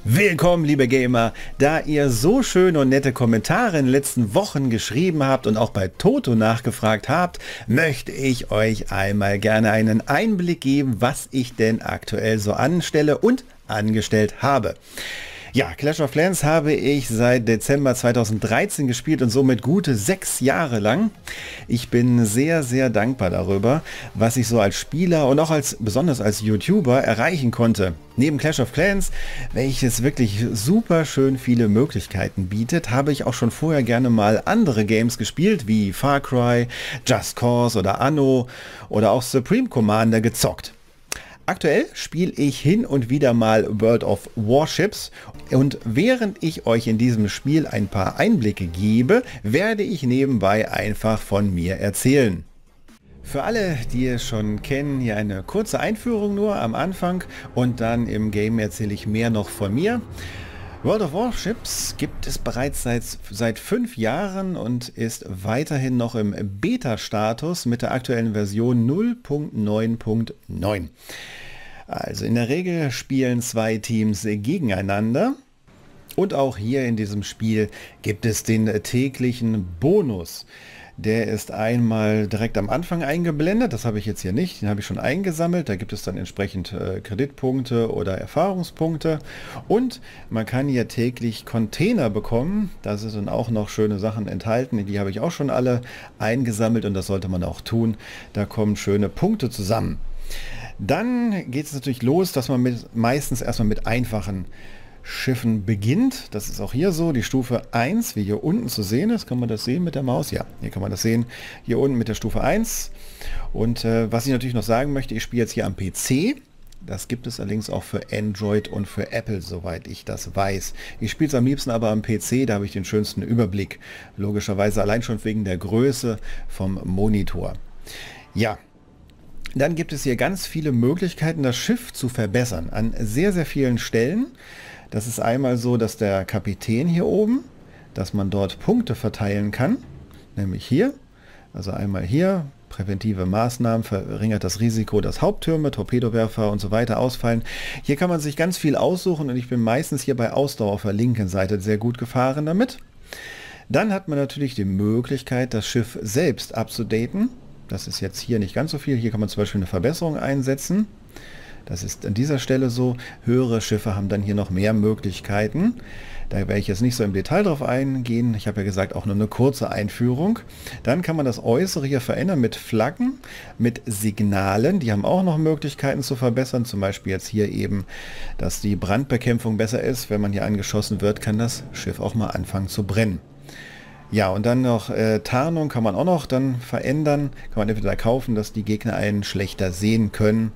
Willkommen, liebe Gamer! Da ihr so schöne und nette Kommentare in den letzten Wochen geschrieben habt und auch bei Toto nachgefragt habt, möchte ich euch einmal gerne einen Einblick geben, was ich denn aktuell so anstelle und angestellt habe. Ja, Clash of Clans habe ich seit Dezember 2013 gespielt und somit gute 6 Jahre lang. Ich bin sehr, sehr dankbar darüber, was ich so als Spieler und auch besonders als YouTuber erreichen konnte. Neben Clash of Clans, welches wirklich super schön viele Möglichkeiten bietet, habe ich auch schon vorher gerne mal andere Games gespielt, wie Far Cry, Just Cause oder Anno oder auch Supreme Commander gezockt. Aktuell spiele ich hin und wieder mal World of Warships und während ich euch in diesem Spiel ein paar Einblicke gebe, werde ich nebenbei einfach von mir erzählen. Für alle, die es schon kennen, hier eine kurze Einführung nur am Anfang und dann im Game erzähle ich mehr noch von mir. World of Warships gibt es bereits seit 5 Jahren und ist weiterhin noch im Beta-Status mit der aktuellen Version 0.9.9. Also in der Regel spielen 2 Teams gegeneinander und auch hier in diesem Spiel gibt es den täglichen Bonus. Der ist einmal direkt am Anfang eingeblendet, das habe ich jetzt hier nicht, den habe ich schon eingesammelt. Da gibt es dann entsprechend Kreditpunkte oder Erfahrungspunkte und man kann hier täglich Container bekommen. Da sind dann auch noch schöne Sachen enthalten, die habe ich auch schon alle eingesammelt und das sollte man auch tun. Da kommen schöne Punkte zusammen. Dann geht es natürlich los, dass man meistens erstmal mit einfachen Schiffen beginnt. Das ist auch hier so, die Stufe 1, wie hier unten zu sehen ist. Kann man das sehen mit der Maus? Ja, hier kann man das sehen. Hier unten mit der Stufe 1. Und was ich natürlich noch sagen möchte, ich spiele jetzt hier am PC. Das gibt es allerdings auch für Android und für Apple, soweit ich das weiß. Ich spiele es am liebsten aber am PC, da habe ich den schönsten Überblick. Logischerweise allein schon wegen der Größe vom Monitor. Ja. Dann gibt es hier ganz viele Möglichkeiten, das Schiff zu verbessern, an sehr, sehr vielen Stellen. Das ist einmal so, dass der Kapitän hier oben, dass man dort Punkte verteilen kann, nämlich hier. Also einmal hier, präventive Maßnahmen, verringert das Risiko, dass Haupttürme, Torpedowerfer und so weiter ausfallen. Hier kann man sich ganz viel aussuchen und ich bin meistens hier bei Ausdauer auf der linken Seite sehr gut gefahren damit. Dann hat man natürlich die Möglichkeit, das Schiff selbst abzudaten. Das ist jetzt hier nicht ganz so viel. Hier kann man zum Beispiel eine Verbesserung einsetzen. Das ist an dieser Stelle so. Höhere Schiffe haben dann hier noch mehr Möglichkeiten. Da werde ich jetzt nicht so im Detail drauf eingehen. Ich habe ja gesagt, auch nur eine kurze Einführung. Dann kann man das Äußere hier verändern mit Flaggen, mit Signalen. Die haben auch noch Möglichkeiten zu verbessern. Zum Beispiel jetzt hier eben, dass die Brandbekämpfung besser ist. Wenn man hier angeschossen wird, kann das Schiff auch mal anfangen zu brennen. Ja, und dann noch Tarnung kann man auch noch dann verändern. Kann man entweder kaufen, dass die Gegner einen schlechter sehen können.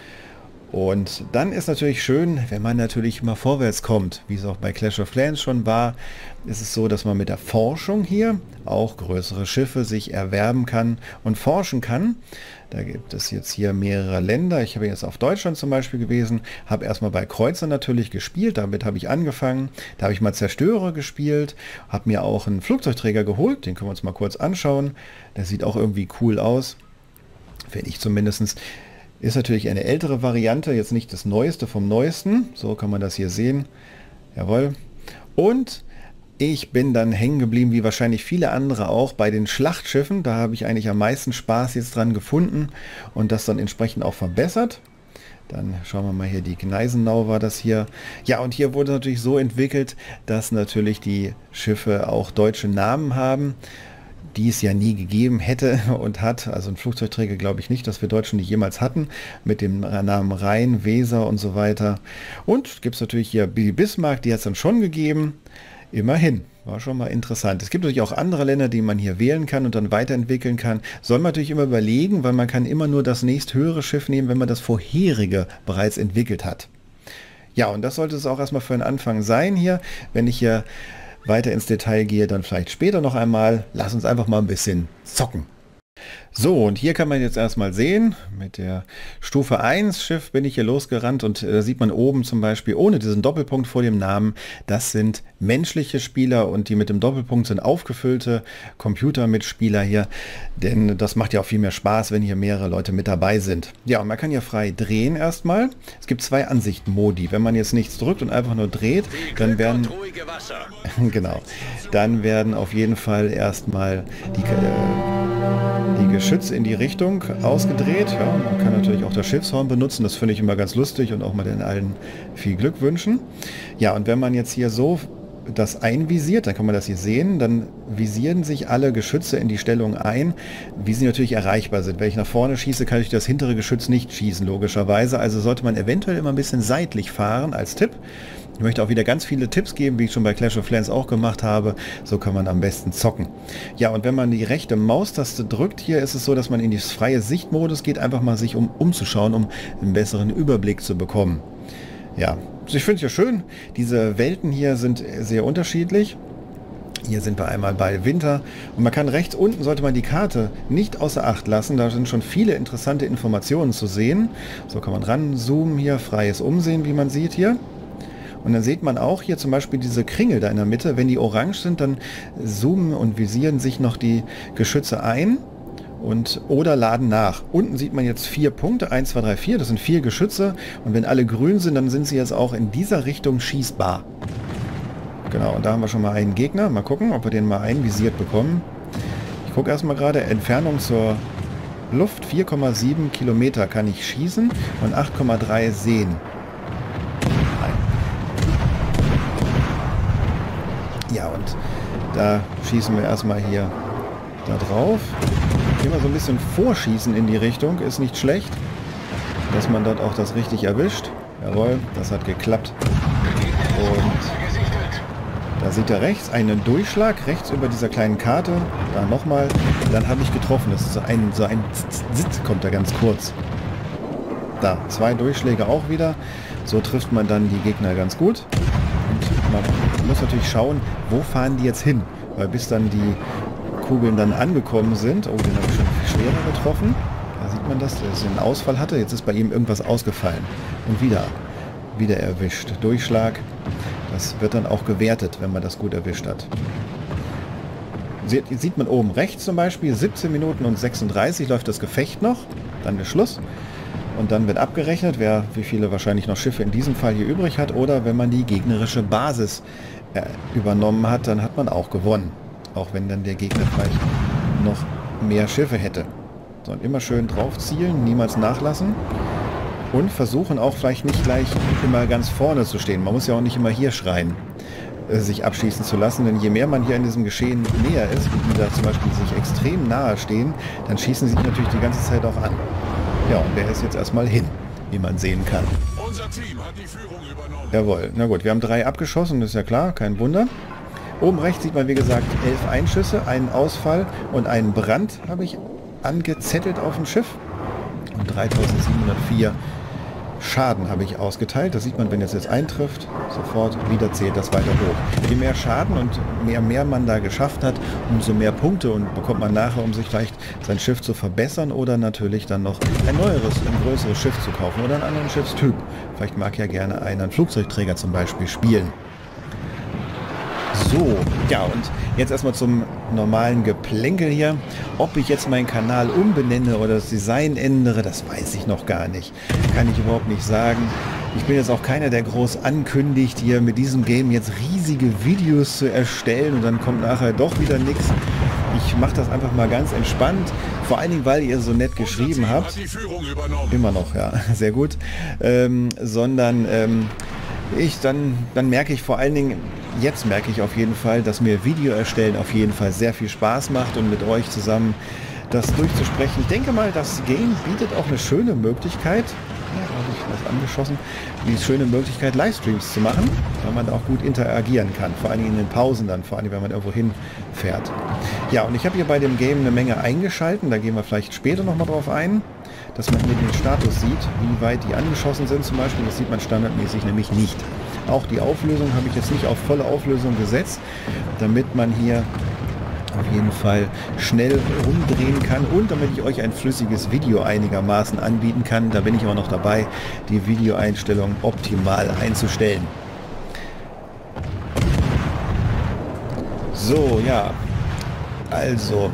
Und dann ist natürlich schön, wenn man natürlich mal vorwärts kommt, wie es auch bei Clash of Clans schon war, ist es so, dass man mit der Forschung hier auch größere Schiffe sich erwerben kann und forschen kann. Da gibt es jetzt hier mehrere Länder. Ich habe jetzt auf Deutschland zum Beispiel gewesen, habe erstmal bei Kreuzer natürlich gespielt, damit habe ich angefangen. Da habe ich mal Zerstörer gespielt, habe mir auch einen Flugzeugträger geholt, den können wir uns mal kurz anschauen. Der sieht auch irgendwie cool aus, finde ich zumindest. Ist natürlich eine ältere Variante, jetzt nicht das Neueste vom Neuesten. So kann man das hier sehen. Jawohl. Und ich bin dann hängen geblieben, wie wahrscheinlich viele andere auch, bei den Schlachtschiffen. Da habe ich eigentlich am meisten Spaß jetzt dran gefunden und das dann entsprechend auch verbessert. Dann schauen wir mal hier, die Gneisenau war das hier. Ja, und hier wurde natürlich so entwickelt, dass natürlich die Schiffe auch deutsche Namen haben, die es ja nie gegeben hätte und hat. Also ein Flugzeugträger glaube ich nicht, dass wir Deutschen die jemals hatten, mit dem Namen Rhein, Weser und so weiter. Und gibt es natürlich hier die Bismarck, die hat es dann schon gegeben. Immerhin, war schon mal interessant. Es gibt natürlich auch andere Länder, die man hier wählen kann und dann weiterentwickeln kann. Soll man natürlich immer überlegen, weil man kann immer nur das nächsthöhere Schiff nehmen, wenn man das vorherige bereits entwickelt hat. Ja, und das sollte es auch erstmal für den Anfang sein hier. Wenn ich hier weiter ins Detail gehe, dann vielleicht später noch einmal. Lass uns einfach mal ein bisschen zocken. So, und hier kann man jetzt erstmal sehen, mit der Stufe 1 Schiff bin ich hier losgerannt und da sieht man oben zum Beispiel ohne diesen Doppelpunkt vor dem Namen, das sind menschliche Spieler und die mit dem Doppelpunkt sind aufgefüllte Computermitspieler hier, denn das macht ja auch viel mehr Spaß, wenn hier mehrere Leute mit dabei sind. Ja, und man kann ja frei drehen erstmal. Es gibt zwei Ansichtmodi. Wenn man jetzt nichts drückt und einfach nur dreht, dann werden genau, dann werden auf jeden Fall erstmal die Geschütze in die Richtung ausgedreht. Ja, man kann natürlich auch das Schiffshorn benutzen, das finde ich immer ganz lustig und auch mal den allen viel Glück wünschen. Ja, und wenn man jetzt hier so das einvisiert, dann kann man das hier sehen, dann visieren sich alle Geschütze in die Stellung ein, wie sie natürlich erreichbar sind. Wenn ich nach vorne schieße, kann ich das hintere Geschütz nicht schießen, logischerweise. Also sollte man eventuell immer ein bisschen seitlich fahren als Tipp. Ich möchte auch wieder ganz viele Tipps geben, wie ich schon bei Clash of Clans auch gemacht habe. So kann man am besten zocken. Ja, und wenn man die rechte Maustaste drückt, hier ist es so, dass man in die freie Sichtmodus geht, einfach mal sich umzuschauen, um einen besseren Überblick zu bekommen. Ja, ich finde es ja schön. Diese Welten hier sind sehr unterschiedlich. Hier sind wir einmal bei Winter und man kann rechts unten, sollte man die Karte nicht außer Acht lassen, da sind schon viele interessante Informationen zu sehen. So kann man ranzoomen hier, freies Umsehen, wie man sieht hier. Und dann sieht man auch hier zum Beispiel diese Kringel da in der Mitte. Wenn die orange sind, dann zoomen und visieren sich noch die Geschütze ein oder laden nach. Unten sieht man jetzt 4 Punkte, 1, 2, 3, 4, das sind 4 Geschütze. Und wenn alle grün sind, dann sind sie jetzt auch in dieser Richtung schießbar. Genau, und da haben wir schon mal einen Gegner. Mal gucken, ob wir den mal einvisiert bekommen. Ich gucke erstmal gerade, Entfernung zur Luft, 4,7 Kilometer kann ich schießen und 8,3 sehen. Ja, und da schießen wir erstmal hier da drauf. Immer so ein bisschen vorschießen in die Richtung, ist nicht schlecht, dass man dort auch das richtig erwischt. Jawohl, das hat geklappt. Und da sieht er rechts einen Durchschlag, rechts über dieser kleinen Karte. Da nochmal, dann habe ich getroffen. Das ist so ein Sitz kommt da ganz kurz. Da, 2 Durchschläge auch wieder. So trifft man dann die Gegner ganz gut. Und man muss natürlich schauen, wo fahren die jetzt hin, weil bis dann die Kugeln dann angekommen sind, oh, den habe ich schon viel schwerer getroffen, da sieht man das, dass er einen Ausfall hatte, jetzt ist bei ihm irgendwas ausgefallen und wieder erwischt. Durchschlag, das wird dann auch gewertet, wenn man das gut erwischt hat. Sieht man oben rechts zum Beispiel, 17 Minuten und 36 läuft das Gefecht noch, dann ist Schluss. Und dann wird abgerechnet, wie viele wahrscheinlich noch Schiffe in diesem Fall hier übrig hat. Oder wenn man die gegnerische Basis übernommen hat, dann hat man auch gewonnen. Auch wenn dann der Gegner vielleicht noch mehr Schiffe hätte. So, und immer schön drauf zielen, niemals nachlassen. Und versuchen auch vielleicht nicht gleich immer ganz vorne zu stehen. Man muss ja auch nicht immer hier schreien, sich abschießen zu lassen. Denn je mehr man hier in diesem Geschehen näher ist, wie die da zum Beispiel sich extrem nahe stehen, dann schießen sie sich natürlich die ganze Zeit auch an. Ja, und der ist jetzt erstmal hin, wie man sehen kann. Unser Team hat die Führung übernommen. Jawohl, na gut, wir haben 3 abgeschossen, das ist ja klar, kein Wunder. Oben rechts sieht man, wie gesagt, 11 Einschüsse, einen Ausfall und einen Brand habe ich angezettelt auf dem Schiff. Und 3704 Schaden habe ich ausgeteilt. Das sieht man, wenn es jetzt eintrifft, sofort wieder zählt das weiter hoch. Je mehr Schaden und mehr man da geschafft hat, umso mehr Punkte und bekommt man nachher, um sich vielleicht sein Schiff zu verbessern oder natürlich dann noch ein neueres, ein größeres Schiff zu kaufen oder einen anderen Schiffstyp. Vielleicht mag ja gerne einer einen Flugzeugträger zum Beispiel spielen. So, ja, und jetzt erstmal zum normalen Geplänkel hier. Ob ich jetzt meinen Kanal umbenenne oder das Design ändere, das weiß ich noch gar nicht. Kann ich überhaupt nicht sagen. Ich bin jetzt auch keiner, der groß ankündigt, hier mit diesem Game jetzt riesige Videos zu erstellen und dann kommt nachher doch wieder nichts. Ich mache das einfach mal ganz entspannt, vor allen Dingen, weil ihr so nett geschrieben habt. Immer noch, ja, sehr gut. Dann merke ich vor allen Dingen, jetzt merke ich auf jeden Fall, dass mir Video erstellen auf jeden Fall sehr viel Spaß macht und mit euch zusammen das durchzusprechen. Ich denke mal, das Game bietet auch eine schöne Möglichkeit, habe ich was angeschossen, die schöne Möglichkeit, Livestreams zu machen, weil man da auch gut interagieren kann, vor allem in den Pausen dann, vor allem wenn man irgendwo hinfährt. Ja, und ich habe hier bei dem Game eine Menge eingeschalten, da gehen wir vielleicht später nochmal drauf ein, dass man hier den Status sieht, wie weit die angeschossen sind zum Beispiel, das sieht man standardmäßig nämlich nicht. Auch die Auflösung habe ich jetzt nicht auf volle Auflösung gesetzt, damit man hier auf jeden Fall schnell rumdrehen kann und damit ich euch ein flüssiges Video einigermaßen anbieten kann, da bin ich aber noch dabei, die Videoeinstellung optimal einzustellen. So, ja, also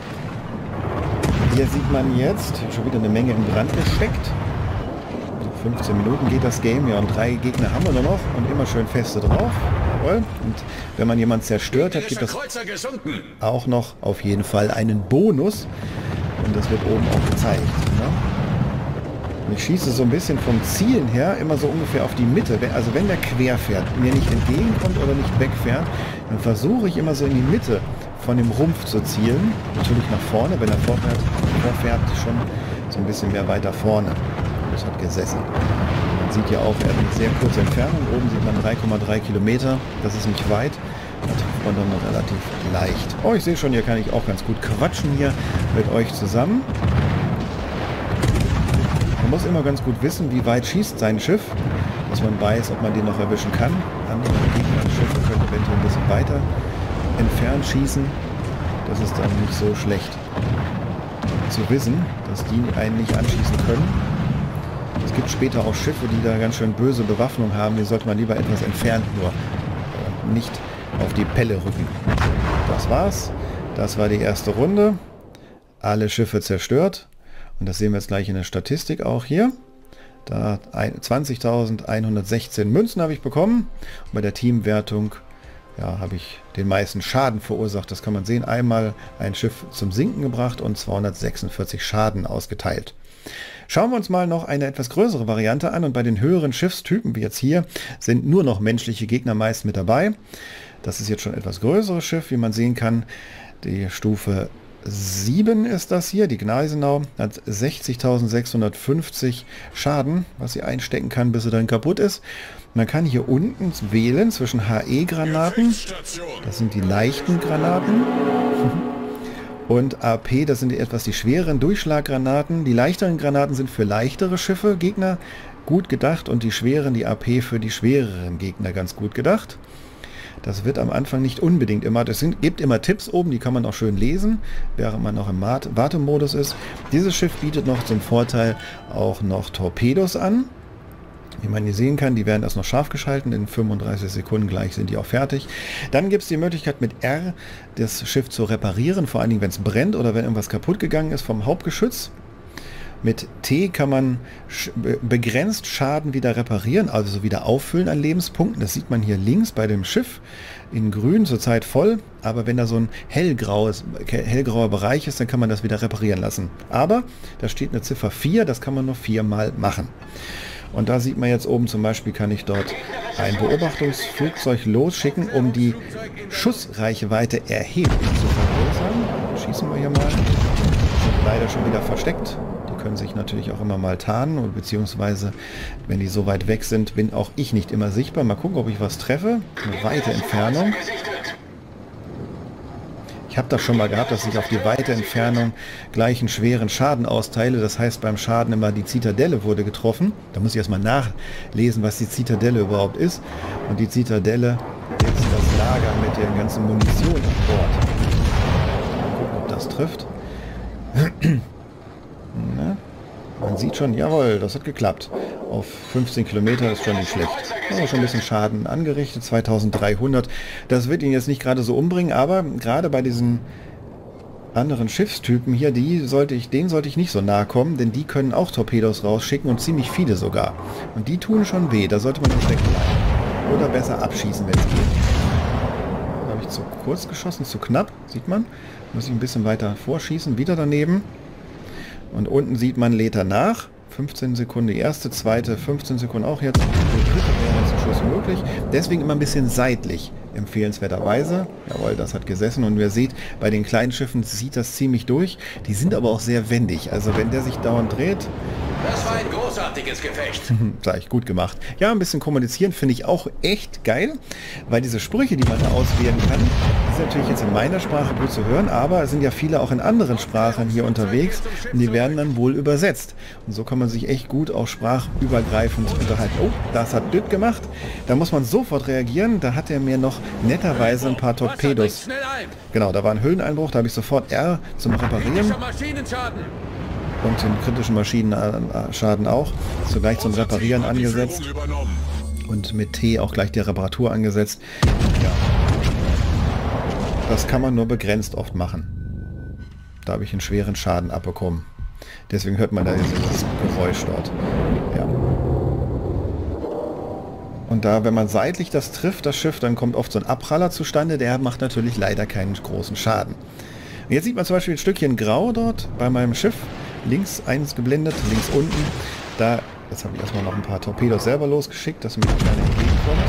hier sieht man jetzt schon wieder eine Menge in Brand gesteckt. 15 Minuten geht das Game, ja, und 3 Gegner haben wir nur noch und immer schön feste drauf. Jawohl. Und wenn man jemanden zerstört hat, gibt das auch noch auf jeden Fall einen Bonus. Und das wird oben auch gezeigt. Ne? Und ich schieße so ein bisschen vom Zielen her immer so ungefähr auf die Mitte. Also wenn der quer fährt, mir nicht entgegenkommt oder nicht wegfährt, dann versuche ich immer so in die Mitte von dem Rumpf zu zielen. Natürlich nach vorne, wenn er vorfährt schon so ein bisschen mehr weiter vorne. Das hat gesessen. Man sieht ja auch, er hat eine sehr kurze Entfernung. Oben sieht man 3,3 Kilometer. Das ist nicht weit. Da trifft man dann noch relativ leicht. Oh, ich sehe schon, hier kann ich auch ganz gut quatschen hier mit euch zusammen. Man muss immer ganz gut wissen, wie weit schießt sein Schiff, dass man weiß, ob man den noch erwischen kann. Andere Gegnerschiffe können eventuell ein bisschen weiter entfernt schießen. Das ist dann nicht so schlecht zu wissen, dass die einen nicht anschießen können. Es gibt später auch Schiffe, die da ganz schön böse Bewaffnung haben. Die sollte man lieber etwas entfernt nur nicht auf die Pelle rücken. Das war's. Das war die erste Runde. Alle Schiffe zerstört. Und das sehen wir jetzt gleich in der Statistik auch hier. Da 20.116 Münzen habe ich bekommen. Und bei der Teamwertung ja, habe ich den meisten Schaden verursacht. Das kann man sehen. Einmal ein Schiff zum Sinken gebracht und 246 Schaden ausgeteilt. Schauen wir uns mal noch eine etwas größere Variante an und bei den höheren Schiffstypen, wie jetzt hier, sind nur noch menschliche Gegner meist mit dabei. Das ist jetzt schon ein etwas größeres Schiff, wie man sehen kann. Die Stufe 7 ist das hier, die Gneisenau, hat 60.650 Schaden, was sie einstecken kann, bis sie dann kaputt ist. Man kann hier unten wählen zwischen HE-Granaten, das sind die leichten Granaten, und AP, das sind etwas die schweren Durchschlaggranaten. Die leichteren Granaten sind für leichtere Schiffe, Gegner, gut gedacht, und die schweren, die AP, für die schwereren Gegner ganz gut gedacht. Das wird am Anfang nicht unbedingt immer, gibt immer Tipps oben, die kann man auch schön lesen, während man noch im Wartemodus ist. Dieses Schiff bietet noch zum Vorteil auch noch Torpedos an. Wie man hier sehen kann, die werden erst noch scharf geschalten, in 35 Sekunden gleich sind die auch fertig. Dann gibt es die Möglichkeit mit R das Schiff zu reparieren, vor allen Dingen wenn es brennt oder wenn irgendwas kaputt gegangen ist vom Hauptgeschütz. Mit T kann man begrenzt Schaden wieder reparieren, also wieder auffüllen an Lebenspunkten. Das sieht man hier links bei dem Schiff in grün, zurzeit voll. Aber wenn da so ein hellgrauer Bereich ist, dann kann man das wieder reparieren lassen. Aber da steht eine Ziffer 4, das kann man nur 4-mal machen. Und da sieht man jetzt oben zum Beispiel, kann ich dort ein Beobachtungsflugzeug losschicken, um die Schussreichweite erheblich zu vergrößern. Schießen wir hier mal. Leider schon wieder versteckt. Die können sich natürlich auch immer mal tarnen, beziehungsweise wenn die so weit weg sind, bin auch ich nicht immer sichtbar. Mal gucken, ob ich was treffe. Eine weite Entfernung. Ich habe das schon mal gehabt, dass ich auf die weite Entfernung gleich einen schweren Schaden austeile. Das heißt, beim Schaden immer die Zitadelle wurde getroffen. Da muss ich erstmal nachlesen, was die Zitadelle überhaupt ist. Und die Zitadelle ist das Lager mit der ganzen Munition an Bord. Mal gucken, ob das trifft. Na, man sieht schon, jawohl, das hat geklappt. Auf 15 Kilometer ist schon nicht schlecht. Aber schon ein bisschen Schaden angerichtet, 2300. Das wird ihn jetzt nicht gerade so umbringen, aber gerade bei diesen anderen Schiffstypen hier, denen sollte ich nicht so nahe kommen, denn die können auch Torpedos rausschicken und ziemlich viele sogar. Und die tun schon weh, da sollte man nicht stecken bleiben. Oder besser abschießen, wenn es geht. Da habe ich zu kurz geschossen, zu knapp, sieht man. Muss ich ein bisschen weiter vorschießen, wieder daneben. Und unten sieht man, lädt er nach. 15 Sekunden die erste, zweite, 15 Sekunden auch jetzt. Die dritte wäre jetzt ein Schuss möglich. Deswegen immer ein bisschen seitlich, empfehlenswerterweise. Jawohl, das hat gesessen. Und ihr seht, bei den kleinen Schiffen sieht das ziemlich durch. Die sind aber auch sehr wendig. Also wenn der sich dauernd dreht, Das war ein großartiges Gefecht. Sag ich, gut gemacht. Ja, ein bisschen kommunizieren finde ich auch echt geil, weil diese Sprüche, die man da auswählen kann, die sind natürlich jetzt in meiner Sprache gut zu hören, aber es sind ja viele auch in anderen Sprachen hier unterwegs und die werden dann wohl übersetzt. Und so kann man sich echt gut auch sprachübergreifend unterhalten. Oh, das hat Düt gemacht. Da muss man sofort reagieren. Da hat er mir noch netterweise ein paar Torpedos. Genau, da war ein Höhleneinbruch, da habe ich sofort R zum Reparieren. Und den kritischen Maschinenschaden auch. So gleich zum Reparieren angesetzt. Und mit T auch gleich die Reparatur angesetzt. Ja. Das kann man nur begrenzt oft machen. Da habe ich einen schweren Schaden abbekommen. Deswegen hört man da dieses Geräusch dort. Ja. Und da, wenn man seitlich das trifft, das Schiff, dann kommt oft so ein Abpraller zustande. Der macht natürlich leider keinen großen Schaden. Und jetzt sieht man zum Beispiel ein Stückchen Grau dort bei meinem Schiff. Links eins geblendet, links unten. Da, jetzt habe ich erstmal noch ein paar Torpedos selber losgeschickt, dass mir das keine entgegenkommt.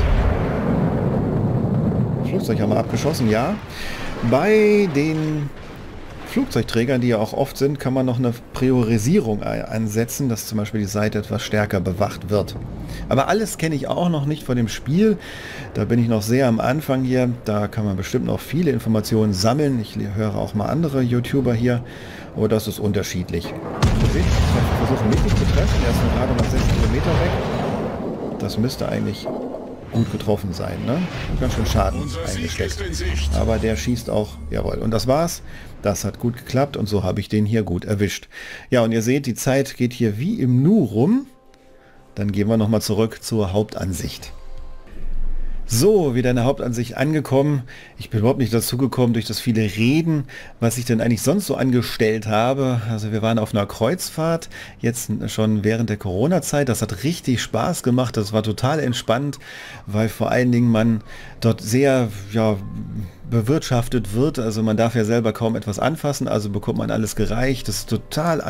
Flugzeug haben wir abgeschossen, ja. Bei den Flugzeugträgern, die ja auch oft sind, kann man noch eine Priorisierung ansetzen, dass zum Beispiel die Seite etwas stärker bewacht wird. Aber alles kenne ich auch noch nicht von dem Spiel. Da bin ich noch sehr am Anfang hier. Da kann man bestimmt noch viele Informationen sammeln. Ich höre auch mal andere YouTuber hier. Aber das ist unterschiedlich. Ihr seht, ich versuche mich nicht zu treffen. Er ist gerade mal 6 Kilometer weg. Das müsste eigentlich gut getroffen sein, ne? Ganz schön Schaden eingesteckt. Aber der schießt auch, jawohl. Und das war's. Das hat gut geklappt und so habe ich den hier gut erwischt. Ja, und ihr seht, die Zeit geht hier wie im Nu rum. Dann gehen wir nochmal zurück zur Hauptansicht. So, wieder in der Hauptansicht angekommen. Ich bin überhaupt nicht dazu gekommen durch das viele Reden, was ich denn eigentlich sonst so angestellt habe. Also wir waren auf einer Kreuzfahrt, jetzt schon während der Corona-Zeit. Das hat richtig Spaß gemacht. Das war total entspannt, weil vor allen Dingen man dort sehr, ja, bewirtschaftet wird. Also man darf ja selber kaum etwas anfassen, also bekommt man alles gereicht. Das ist total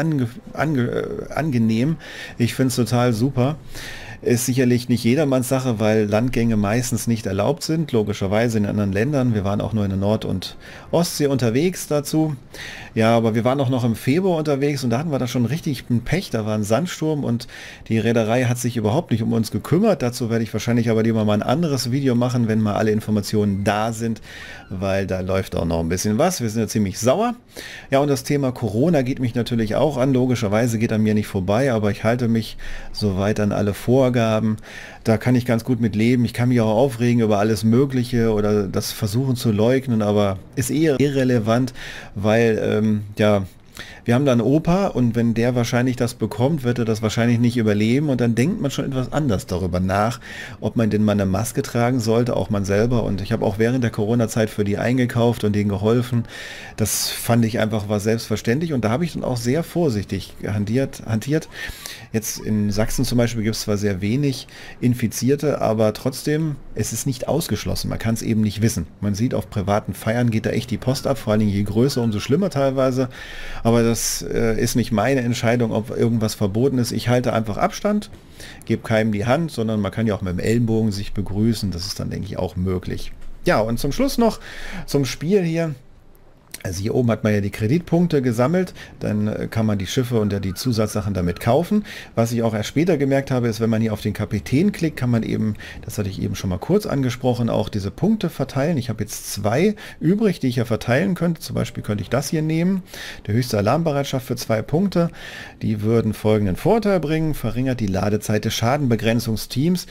angenehm. Ich finde es total super. Ist sicherlich nicht jedermanns Sache, weil Landgänge meistens nicht erlaubt sind, logischerweise in anderen Ländern. Wir waren auch nur in der Nord- und Ostsee unterwegs dazu. Ja, aber wir waren auch noch im Februar unterwegs und da hatten wir da schon richtig einen Pech. Da war ein Sandsturm und die Reederei hat sich überhaupt nicht um uns gekümmert. Dazu werde ich wahrscheinlich aber lieber mal ein anderes Video machen, wenn mal alle Informationen da sind, weil da läuft auch noch ein bisschen was. Wir sind ja ziemlich sauer. Ja, und das Thema Corona geht mich natürlich auch an. Logischerweise geht an mir nicht vorbei, aber ich halte mich soweit an alle Vorgaben. Da kann ich ganz gut mit leben. Ich kann mich auch aufregen über alles Mögliche oder das versuchen zu leugnen, aber ist eher irrelevant, weil ja, wir haben da einen Opa und wenn der wahrscheinlich das bekommt, wird er das wahrscheinlich nicht überleben und dann denkt man schon etwas anders darüber nach, ob man denn mal eine Maske tragen sollte, auch man selber. Und ich habe auch während der Corona-Zeit für die eingekauft und denen geholfen. Das fand ich einfach war selbstverständlich und da habe ich dann auch sehr vorsichtig hantiert. Jetzt in Sachsen zum Beispiel gibt es zwar sehr wenig Infizierte, aber trotzdem, es ist nicht ausgeschlossen. Man kann es eben nicht wissen. Man sieht, auf privaten Feiern geht da echt die Post ab, vor allem je größer, umso schlimmer teilweise. Aber das ist nicht meine Entscheidung, ob irgendwas verboten ist. Ich halte einfach Abstand, gebe keinem die Hand, sondern man kann ja auch mit dem Ellenbogen sich begrüßen. Das ist dann, denke ich, auch möglich. Ja, und zum Schluss noch zum Spiel hier. Also hier oben hat man ja die Kreditpunkte gesammelt, dann kann man die Schiffe und die Zusatzsachen damit kaufen. Was ich auch erst später gemerkt habe, ist, wenn man hier auf den Kapitän klickt, kann man eben, das hatte ich eben schon mal kurz angesprochen, auch diese Punkte verteilen. Ich habe jetzt 2 übrig, die ich ja verteilen könnte. Zum Beispiel könnte ich das hier nehmen, die höchste Alarmbereitschaft für 2 Punkte. Die würden folgenden Vorteil bringen, verringert die Ladezeit des Schadenbegrenzungsteams.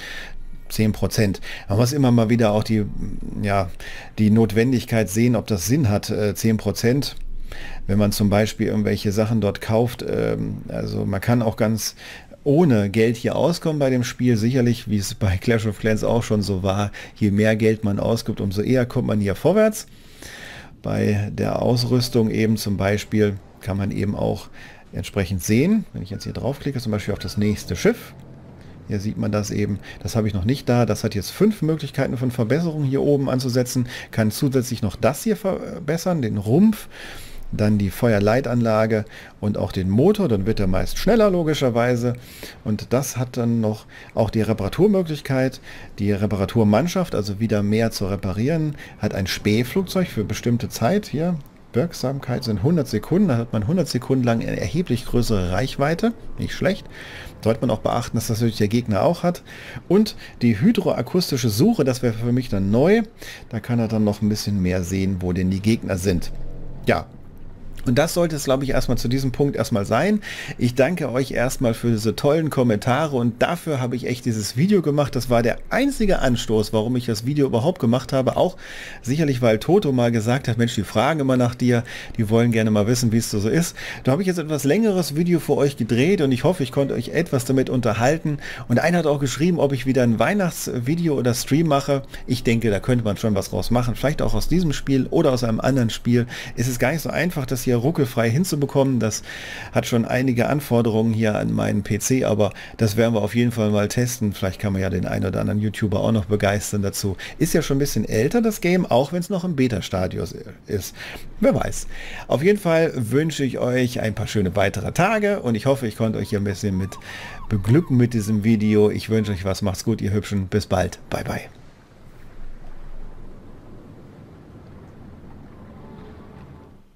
10%. Man muss immer mal wieder auch die Notwendigkeit sehen, ob das Sinn hat, 10%. Wenn man zum Beispiel irgendwelche Sachen dort kauft, also man kann auch ganz ohne Geld hier auskommen bei dem Spiel, sicherlich, wie es bei Clash of Clans auch schon so war, je mehr Geld man ausgibt, umso eher kommt man hier vorwärts. Bei der Ausrüstung eben zum Beispiel kann man eben auch entsprechend sehen, wenn ich jetzt hier draufklicke, zum Beispiel auf das nächste Schiff. Hier sieht man das eben, das habe ich noch nicht da. Das hat jetzt 5 Möglichkeiten von Verbesserungen hier oben anzusetzen. Kann zusätzlich noch das hier verbessern, den Rumpf, dann die Feuerleitanlage und auch den Motor. Dann wird er meist schneller logischerweise. Und das hat dann noch auch die Reparaturmöglichkeit. Die Reparaturmannschaft, also wieder mehr zu reparieren, hat ein Spähflugzeug für bestimmte Zeit hier. Wirksamkeit sind 100 Sekunden, da hat man 100 Sekunden lang eine erheblich größere Reichweite, nicht schlecht. Sollte man auch beachten, dass das natürlich der Gegner auch hat. Und die hydroakustische Suche, das wäre für mich dann neu. Da kann er dann noch ein bisschen mehr sehen, wo denn die Gegner sind. Ja. Und das sollte es, glaube ich, erstmal zu diesem Punkt erstmal sein. Ich danke euch erstmal für diese tollen Kommentare und dafür habe ich echt dieses Video gemacht. Das war der einzige Anstoß, warum ich das Video überhaupt gemacht habe. Auch sicherlich, weil Toto mal gesagt hat, Mensch, die fragen immer nach dir, die wollen gerne mal wissen, wie es so ist. Da habe ich jetzt etwas längeres Video für euch gedreht und ich hoffe, ich konnte euch etwas damit unterhalten. Und einer hat auch geschrieben, ob ich wieder ein Weihnachtsvideo oder Stream mache. Ich denke, da könnte man schon was draus machen. Vielleicht auch aus diesem Spiel oder aus einem anderen Spiel. Es ist gar nicht so einfach, das hier ruckelfrei hinzubekommen. Das hat schon einige Anforderungen hier an meinen PC, aber das werden wir auf jeden Fall mal testen. Vielleicht kann man ja den einen oder anderen YouTuber auch noch begeistern dazu. Ist ja schon ein bisschen älter, das Game, auch wenn es noch im Beta-Stadium ist. Wer weiß. Auf jeden Fall wünsche ich euch ein paar schöne weitere Tage und ich hoffe, ich konnte euch hier ein bisschen mit beglücken mit diesem Video. Ich wünsche euch was. Macht's gut, ihr Hübschen. Bis bald. Bye, bye.